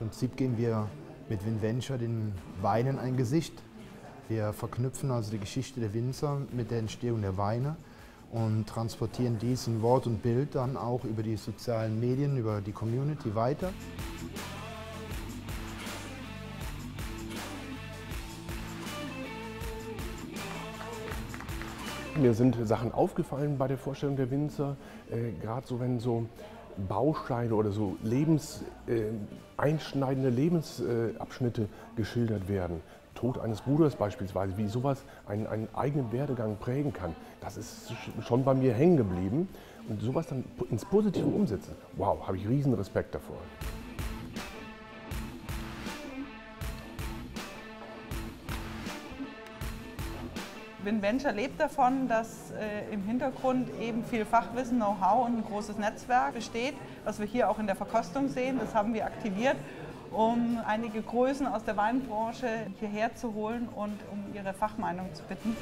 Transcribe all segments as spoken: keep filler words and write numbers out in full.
Im Prinzip geben wir mit Winventure den Weinen ein Gesicht. Wir verknüpfen also die Geschichte der Winzer mit der Entstehung der Weine und transportieren dies in Wort und Bild dann auch über die sozialen Medien, über die Community weiter. Mir sind Sachen aufgefallen bei der Vorstellung der Winzer, äh, gerade so, wenn so Bausteine oder so Lebens, äh, einschneidende Lebensabschnitte äh, geschildert werden. Tod eines Bruders beispielsweise, wie sowas einen, einen eigenen Werdegang prägen kann. Das ist schon bei mir hängen geblieben. Und sowas dann ins Positive umsetzen, wow, habe ich riesen Respekt davor. Winventure lebt davon, dass äh, im Hintergrund eben viel Fachwissen, Know-how und ein großes Netzwerk besteht, was wir hier auch in der Verkostung sehen. Das haben wir aktiviert, um einige Größen aus der Weinbranche hierher zu holen und um ihre Fachmeinung zu bitten.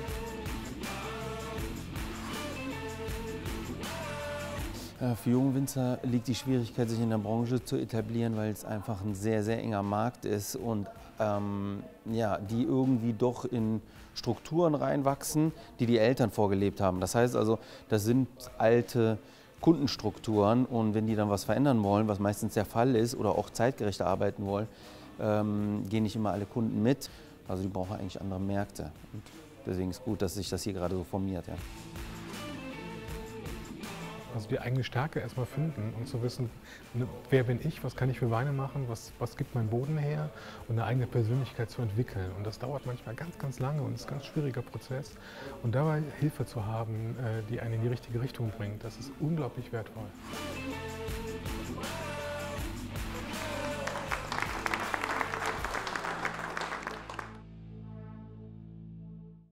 Für junge Winzer liegt die Schwierigkeit, sich in der Branche zu etablieren, weil es einfach ein sehr, sehr enger Markt ist und ähm, ja, die irgendwie doch in Strukturen reinwachsen, die die Eltern vorgelebt haben. Das heißt also, das sind alte Kundenstrukturen und wenn die dann was verändern wollen, was meistens der Fall ist, oder auch zeitgerechter arbeiten wollen, ähm, gehen nicht immer alle Kunden mit. Also die brauchen eigentlich andere Märkte. Und deswegen ist es gut, dass sich das hier gerade so formiert. Ja. Also die eigene Stärke erstmal finden und zu wissen, ne, wer bin ich, was kann ich für Weine machen, was, was gibt mein Boden her und eine eigene Persönlichkeit zu entwickeln. Und das dauert manchmal ganz, ganz lange und ist ein ganz schwieriger Prozess. Und dabei Hilfe zu haben, die einen in die richtige Richtung bringt, das ist unglaublich wertvoll.